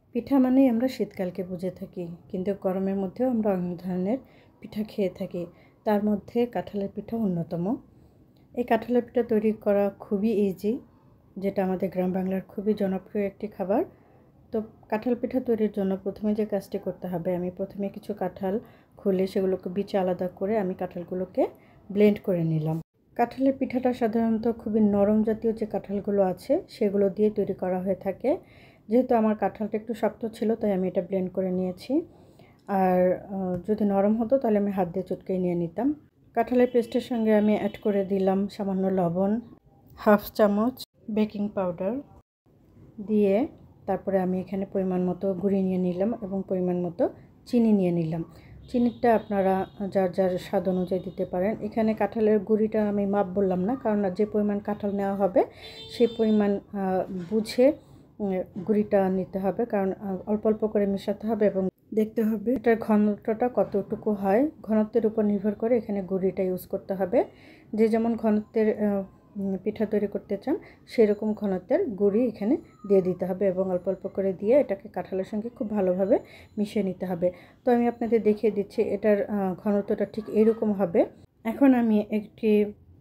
পিঠা মানেই আমরা শীতকালকে বুঝে থাকি, কিন্তু গরমের মধ্যেও আমরা অনেক ধরনের পিঠা খেয়ে থাকি। তার মধ্যে কাঁঠালের পিঠা অন্যতম। এই কাঁঠালের পিঠা তৈরি করা খুবই ইজি, যেটা আমাদের গ্রাম বাংলার খুবই জনপ্রিয় একটি খাবার। তো কাঁঠাল পিঠা তৈরির জন্য প্রথমে যে কাজটি করতে হবে, আমি প্রথমে কিছু কাঁঠাল খুলে সেগুলোকে বিচি আলাদা করে আমি কাঁঠালগুলোকে ব্লেন্ড করে নিলাম। কাঁঠালের পিঠাটা সাধারণত খুবই নরম জাতীয় যে কাঁঠালগুলো আছে সেগুলো দিয়ে তৈরি করা হয়ে থাকে। যেহেতু আমার কাঁঠালটা একটু শক্ত ছিল, তাই আমি এটা ব্লেন্ড করে নিয়েছি। আর যদি নরম হতো তাহলে আমি হাত দিয়ে চটকে নিয়ে নিতাম। কাঁঠালের পেস্টের সঙ্গে আমি অ্যাড করে দিলাম সামান্য লবণ, হাফ চামচ বেকিং পাউডার দিয়ে তারপরে আমি এখানে পরিমাণ মতো গুঁড়ি নিয়ে নিলাম এবং পরিমাণ মতো চিনি নিয়ে নিলাম। চিনিটা আপনারা যার যার স্বাদ অনুযায়ী দিতে পারেন। এখানে কাঁঠালের গুঁড়িটা আমি মাপ বললাম না, কারণ যে পরিমাণ কাঁঠাল নেওয়া হবে সেই পরিমাণ বুঝে গুঁড়িটা নিতে হবে, কারণ অল্প অল্প করে মেশাতে হবে এবং দেখতে হবে এটার ঘনত্বটা কতটুকু হয়। ঘনত্বের উপর নির্ভর করে এখানে গুঁড়িটা ইউজ করতে হবে। যে যেমন ঘনত্বের পিঠা তৈরি করতে চান সেরকম ঘনত্বের গুঁড়ি এখানে দিয়ে দিতে হবে এবং অল্প অল্প করে দিয়ে এটাকে কাঁঠালের সঙ্গে খুব ভালোভাবে মিশিয়ে নিতে হবে। তো আমি আপনাদের দেখিয়ে দিচ্ছি এটার ঘনত্বটা ঠিক এরকম হবে। এখন আমি একটি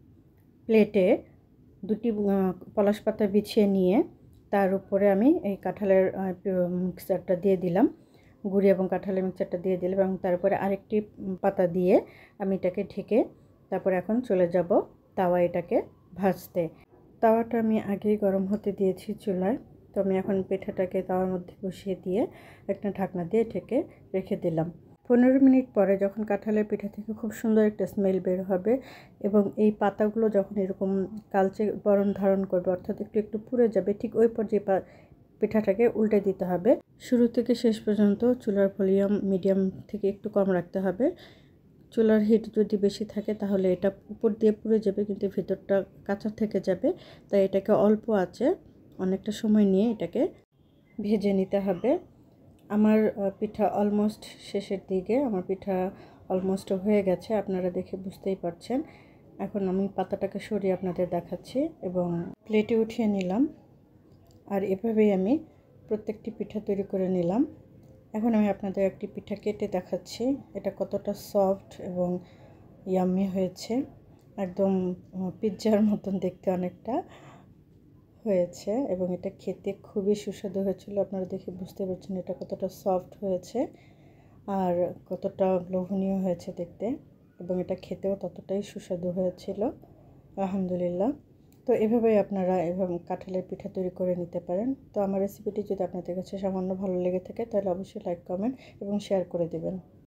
প্লেটে দুটি পলাশ পাতা বিছিয়ে নিয়ে তার উপরে আমি এই কাঁঠালের মিক্সচারটা দিয়ে দিলাম, গুঁড়ি এবং কাঁঠালের মিক্সচারটা দিয়ে দিলাম এবং তারপরে আরেকটি পাতা দিয়ে আমি এটাকে ঢেকে তারপরে এখন চলে যাব তাওয়া এটাকে ভাজতে। তাওয়াটা আমি আগেই গরম হতে দিয়েছি চুলায়। তো আমি এখন পিঠাটাকে তাওয়ার মধ্যে বসিয়ে দিয়ে একটা ঢাকনা দিয়ে ঢেকে রেখে দিলাম। 15 মিনিট পরে যখন কাঁঠালের পিঠা থেকে খুব সুন্দর একটা স্মেল বের হবে এবং এই পাতাগুলো যখন এরকম কালচে বরণ ধারণ করবে, অর্থাৎ একটু একটু পুড়ে যাবে, ঠিক ওই পর্যায়ে পিঠাটাকে উল্টে দিতে হবে। শুরু থেকে শেষ পর্যন্ত চুলার ভলিউম মিডিয়াম থেকে একটু কম রাখতে হবে। চুলার হিট যদি বেশি থাকে তাহলে এটা উপর দিয়ে পুড়ে যাবে, কিন্তু ভিতরটা কাঁচা থেকে যাবে। তাই এটাকে অল্প আঁচে অনেকটা সময় নিয়ে এটাকে ভেজে নিতে হবে। আমার পিঠা অলমোস্ট শেষের দিকে, আমার পিঠা অলমোস্ট হয়ে গেছে, আপনারা দেখে বুঝতেই পারছেন। এখন আমি পাতাটাকে সরিয়ে আপনাদের দেখাচ্ছি এবং প্লেটে উঠিয়ে নিলাম। আর এভাবেই আমি প্রত্যেকটি পিঠা তৈরি করে নিলাম। এখন আমি আপনাদের একটি পিঠা কেটে দেখাচ্ছি এটা কতটা সফট এবং ইয়াম্মি হয়েছে। একদম পিৎজার মতন দেখতে অনেকটা হয়েছে এবং এটা খেতে খুবই সুস্বাদু হয়েছিল। আপনারা দেখে বুঝতে পারছেন এটা কতটা সফট হয়েছে আর কতটা লোভনীয় হয়েছে দেখতে, এবং এটা খেতেও ততটাই সুস্বাদু হয়েছিল আলহামদুলিল্লাহ। তো এভাবেই আপনারা এভাবে কাঁঠালের পিঠা তৈরি করে নিতে পারেন। তো আমার রেসিপিটি যদি আপনাদের কাছে সামান্য ভালো লেগে থাকে তাহলে অবশ্যই লাইক, কমেন্ট এবং শেয়ার করে দেবেন।